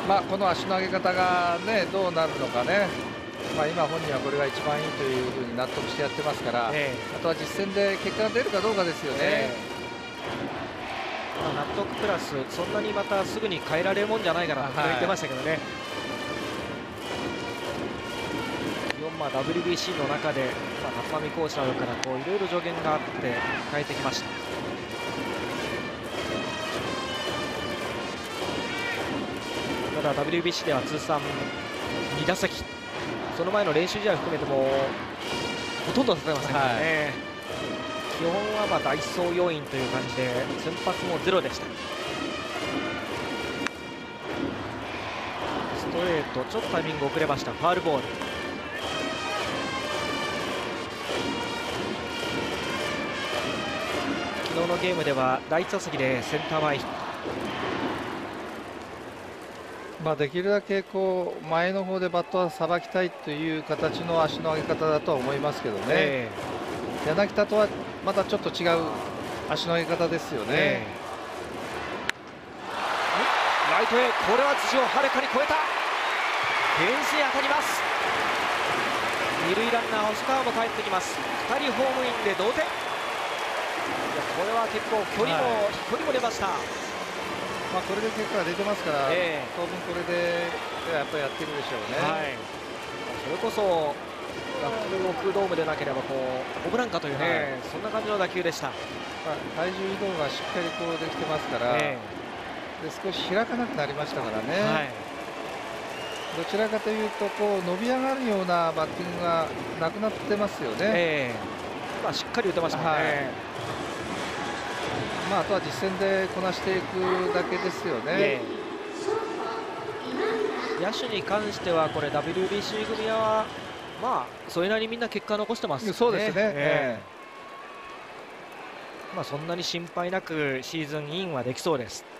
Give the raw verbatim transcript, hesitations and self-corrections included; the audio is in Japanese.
まあ、この足の上げ方が、ね、どうなるのかね、まあ、今、本人はこれが一番いいというふうに納得してやってますから、えー、あとは実戦で結果が出るかどうかですよね。えーまあ、納得プラス、そんなにまたすぐに変えられるもんじゃないかなと言ってましたけどね。まあ、ダブリュービーシー の中で、まあ、立浪コーチなどからこういろいろ助言があって変えてきました。ただ ダブリュービーシー では通算に打席、その前の練習試合を含めてもほとんど立てませんからね、はい、基本はまあ代走要員という感じで先発もゼロでした。ストレートちょっとタイミング遅れました。ファウルボール。昨日のゲームでは第一打席でセンター前ヒット。 まあできるだけこう前の方でバットはさばきたいという形の足の上げ方だとは思いますけどね、えー、柳田とはまたちょっと違う足の上げ方ですよね、えー、ライトへ、これは辻をはるかに超えた。フェンスに当たります。二塁ランナー細川も帰ってきます。ふたりホームインで同点。これは結構距離も、はい、距離も出ました。 まあこれで結果が出てますから、えー、当分これでやっぱりやってるでしょうね、はい、 それこそヤフオクドームでなければこうホームランかというね、はい、そんな感じの打球でした。 まあ、体重移動がしっかりこうできてますから、えー、で少し開かなくなりましたからね、はい、どちらかというとこう伸び上がるようなバッティングがなくなってますよね、えーまあ、しっかり打てましたね、はい、 まあ、あとは実戦でこなしていくだけですよね。 野手に関してはこれ ダブリュービーシー 組はまあそれなりにみんな結果を残してますね。 そうですね、えーまあ、そんなに心配なくシーズンインはできそうです。